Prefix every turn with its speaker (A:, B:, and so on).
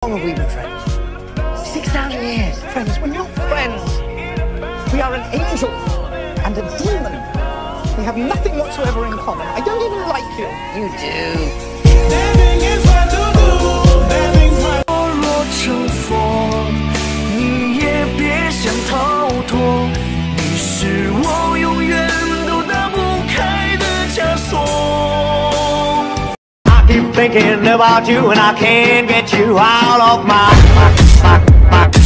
A: How long have we been friends? 6,000 years. Friends, we're not friends. We are an angel and a demon. We have nothing whatsoever in common. I don't even like you. You do.
B: I keep thinking about you and I can't get you out of my